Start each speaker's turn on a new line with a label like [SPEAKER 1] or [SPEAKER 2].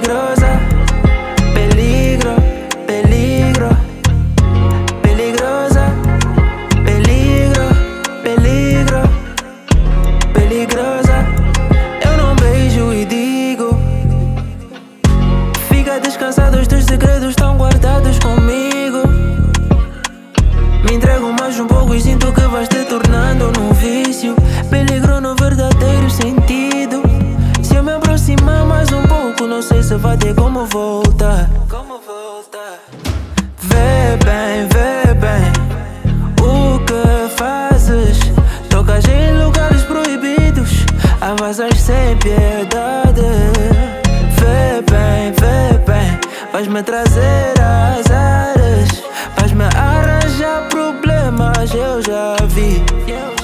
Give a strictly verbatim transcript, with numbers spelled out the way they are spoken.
[SPEAKER 1] peligrosa, peligro, peligro, peligrosa, peligro, peligro, peligrosa. Eu não beijo e digo, fica descansado, os teus segredos estão guardados comigo. Me entrego mais um pouco e sinto que vais te tornando num vício. Peligro no verdadeiro sentido. Se eu me aproximar mais um pouco, não sei se vai ter como voltar. Como voltar? Vê bem, vê bem o que fazes. Tocas em lugares proibidos, avasas sem piedade. Vê bem, vê bem, vais-me trazer azares, vais-me arranjar problemas, eu já vi.